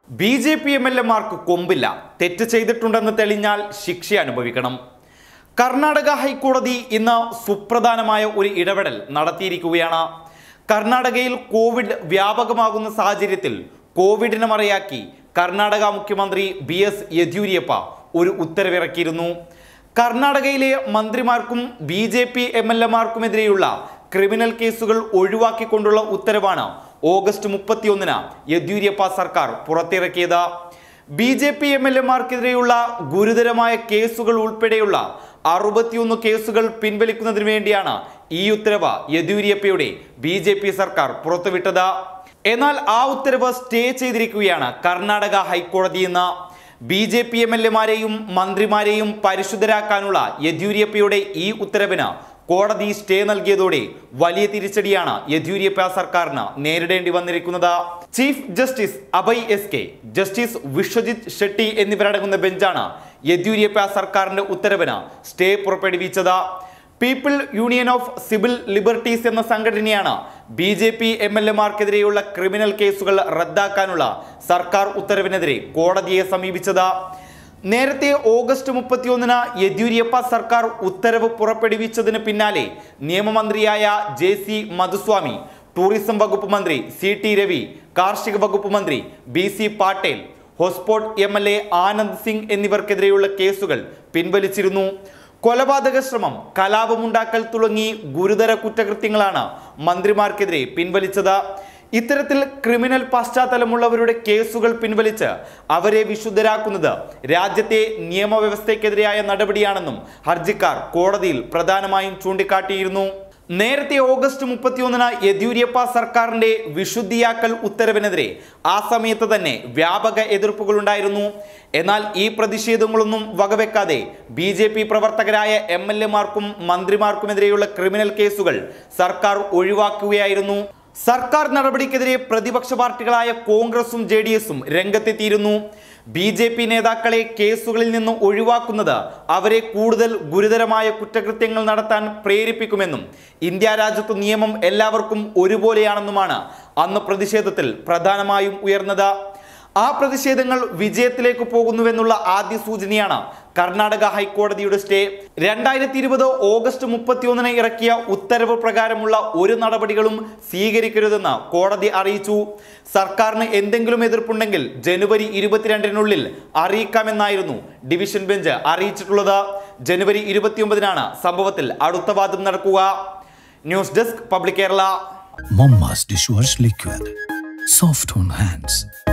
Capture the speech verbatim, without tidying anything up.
B J P M L എമാർക്ക് കൊമ്പില്ല, തെറ്റ് ചെയ്തിട്ടുണ്ടെന്ന് തെളിഞ്ഞാൽ ശിക്ഷ അനുഭവിക്കണം. കർണാടക ഹൈക്കോടതി ഇന്ന് സുപ്രധാനമായ ഒരു ഇടപെടൽ നടത്തിയിരിക്കുകയാണ്. കർണാടകയിൽ കോവിഡ് വ്യാപകമാകുന്ന സാഹചര്യത്തിൽ കോവിഡിനെ മറയാക്കി കർണാടക മുഖ്യമന്ത്രി ബി എസ് യെദ്യൂരപ്പ ഒരു ഉത്തരവിറക്കിയിരുന്നു. കർണാടകയിലെ മന്ത്രിമാർക്കും B J P M L എമാർക്കുമെതിരെയുള്ള ക്രിമിനൽ കേസുകൾ ഒഴിവാക്കിക്കൊണ്ടുള്ള ഉത്തരവാണ് ഓഗസ്റ്റ് മുപ്പത്തിയൊന്നിന് യെദ്യൂരപ്പ സർക്കാർ പുറത്തിറക്കിയത്. B J P M L എമാർക്കെതിരെയുള്ള ഗുരുതരമായ കേസുകൾ ഉൾപ്പെടെയുള്ള അറുപത്തിയൊന്ന് കേസുകൾ പിൻവലിക്കുന്നതിന് വേണ്ടിയാണ് ഈ ഉത്തരവ് യെദ്യൂരപ്പയുടെ ബി ജെ പി സർക്കാർ പുറത്തുവിട്ടത്. എന്നാൽ ആ ഉത്തരവ് സ്റ്റേ ചെയ്തിരിക്കുകയാണ് കർണാടക ഹൈക്കോടതി എന്ന്. B J P M L എമാരെയും മന്ത്രിമാരെയും പരിശുദ്ധരാക്കാനുള്ള യെദ്യൂരപ്പയുടെ ഈ ഉത്തരവിന് കോടതി സ്റ്റേ നൽകിയതോടെ വലിയ തിരിച്ചടിയാണ് യെദ്യൂരപ്പ സർക്കാരിന് നേരിടേണ്ടി വന്നിരിക്കുന്നത്. Chief justice Abhay S K, justice Vishwajith Shetty എന്നിവരടങ്ങുന്ന ബെഞ്ചാണ് യെദ്യൂരപ്പ സർക്കാരിന്റെ ഉത്തരവിന് സ്റ്റേ പുറപ്പെടുവിച്ചത്. People union of civil liberties എന്ന സംഘടനയാണ് B J P M L എമാർക്കെതിരെയുള്ള ക്രിമിനൽ കേസുകൾ റദ്ദാക്കാനുള്ള സർക്കാർ ഉത്തരവിനെതിരെ കോടതിയെ സമീപിച്ചത്. നേരത്തെ ഓഗസ്റ്റ് മുപ്പത്തിയൊന്നിന് യെദ്യൂരപ്പ സർക്കാർ ഉത്തരവ് പുറപ്പെടുവിച്ചതിന് പിന്നാലെ നിയമമന്ത്രിയായ ജെ സി മധുസ്വാമി, ടൂറിസം വകുപ്പ് മന്ത്രി സി ടി രവി, കാർഷിക വകുപ്പ് മന്ത്രി B C Patil, Hospet M L A Anand Singh എന്നിവർക്കെതിരെയുള്ള കേസുകൾ പിൻവലിച്ചിരുന്നു. കൊലപാതക ശ്രമം, കലാപമുണ്ടാക്കൽ തുടങ്ങി ഗുരുതര കുറ്റകൃത്യങ്ങളാണ് മന്ത്രിമാർക്കെതിരെ പിൻവലിച്ചത്. ഇത്തരത്തിൽ ക്രിമിനൽ പശ്ചാത്തലമുള്ളവരുടെ കേസുകൾ പിൻവലിച്ച് അവരെ വിശുദ്ധരാക്കുന്നത് രാജ്യത്തെ നിയമവ്യവസ്ഥയ്ക്കെതിരായ നടപടിയാണെന്നും ഹർജിക്കാർ കോടതിയിൽ പ്രധാനമായും ചൂണ്ടിക്കാട്ടിയിരുന്നു. നേരത്തെ ഓഗസ്റ്റ് മുപ്പത്തിയൊന്നിന് യെദ്യൂരപ്പ സർക്കാരിന്റെ വിശുദ്ധിയാക്കൽ ഉത്തരവിനെതിരെ ആ സമയത്ത് തന്നെ വ്യാപക എതിർപ്പുകൾ ഉണ്ടായിരുന്നു. എന്നാൽ ഈ പ്രതിഷേധങ്ങളൊന്നും വകവെക്കാതെ ബി ജെ പി പ്രവർത്തകരായ എം എൽ എമാർക്കും മന്ത്രിമാർക്കുമെതിരെയുള്ള ക്രിമിനൽ കേസുകൾ സർക്കാർ ഒഴിവാക്കുകയായിരുന്നു. സർക്കാർ നടപടിക്കെതിരെ പ്രതിപക്ഷ പാർട്ടികളായ കോൺഗ്രസും ജെ ഡി എസും രംഗത്തെത്തിയിരുന്നു. ബി ജെ പി നേതാക്കളെ കേസുകളിൽ നിന്ന് ഒഴിവാക്കുന്നത് അവരെ കൂടുതൽ ഗുരുതരമായ കുറ്റകൃത്യങ്ങൾ നടത്താൻ പ്രേരിപ്പിക്കുമെന്നും ഇന്ത്യ രാജ്യത്ത് നിയമം എല്ലാവർക്കും ഒരുപോലെയാണെന്നുമാണ് അന്ന് പ്രതിഷേധത്തിൽ പ്രധാനമായും ഉയർന്നത്. ആ പ്രതിഷേധങ്ങൾ വിജയത്തിലേക്ക് പോകുന്നുവെന്നുള്ള ആദ്യ സൂചനയാണ് കർണാടക ഹൈക്കോടതിയുടെ സ്റ്റേ. രണ്ടായിരത്തി ഇരുപത് ഓഗസ്റ്റ് മുപ്പത്തിയൊന്നിന് ഇറക്കിയ ഉത്തരവ് പ്രകാരമുള്ള ഒരു നടപടികളും സ്വീകരിക്കരുതെന്ന് കോടതി അറിയിച്ചു. സർക്കാരിന് എന്തെങ്കിലും എതിർപ്പുണ്ടെങ്കിൽ ജനുവരി ഇരുപത്തിരണ്ടിനുള്ളിൽ അറിയിക്കാമെന്നായിരുന്നു ഡിവിഷൻ ബെഞ്ച് അറിയിച്ചിട്ടുള്ളത്. ജനുവരി ഇരുപത്തിയൊമ്പതിനാണ് സംഭവത്തിൽ അടുത്ത വാദം നടക്കുക. News desk public Kerala. Mama's dishwash liquid, soft on hands.